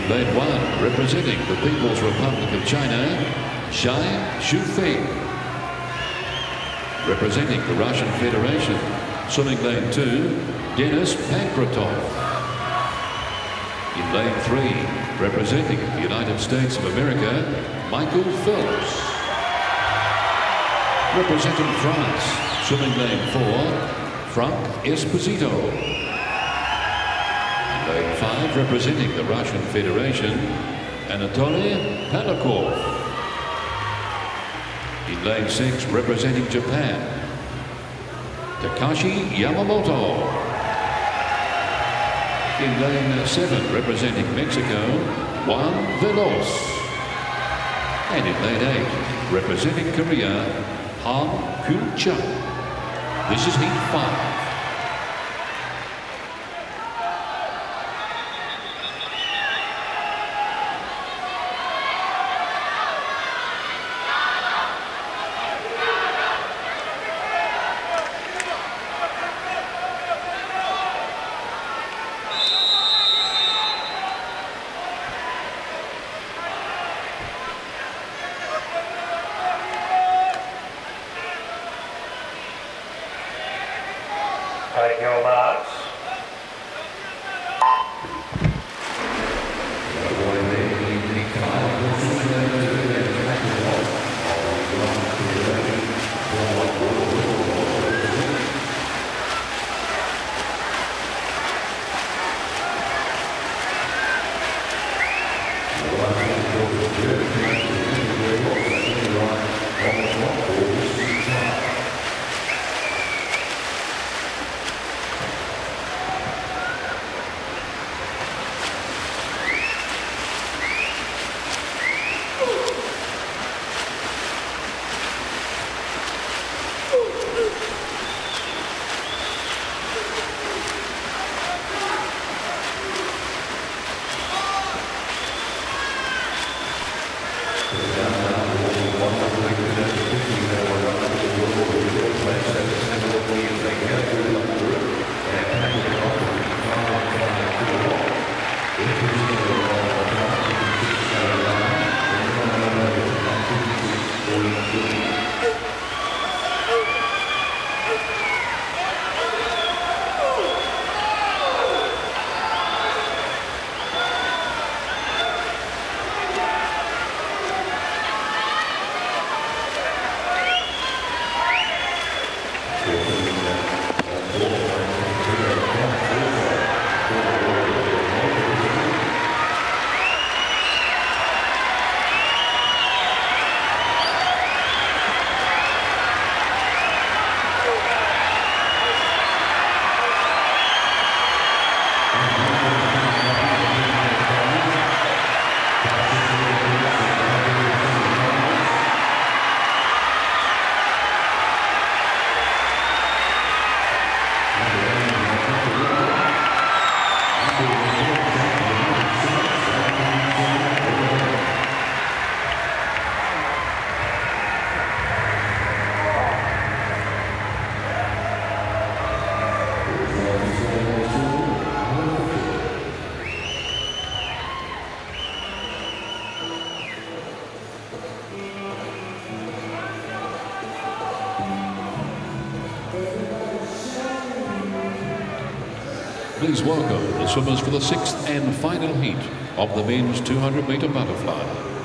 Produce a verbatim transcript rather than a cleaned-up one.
Lane one, representing the People's Republic of China, Shai Shufeng. Representing the Russian Federation, swimming lane two, Denis Pankratov. In lane three, representing the United States of America, Michael Phelps. Representing France, swimming lane four, Frank Esposito. Lane five, representing the Russian Federation, Anatoly Palakov. In lane six, representing Japan, Takashi Yamamoto. In lane seven, representing Mexico, Juan Veloz. And in lane eight, representing Korea, Han Kyung-chuk. This is heat five. Take your marks. Please welcome the swimmers for the sixth and final heat of the men's two hundred meter butterfly.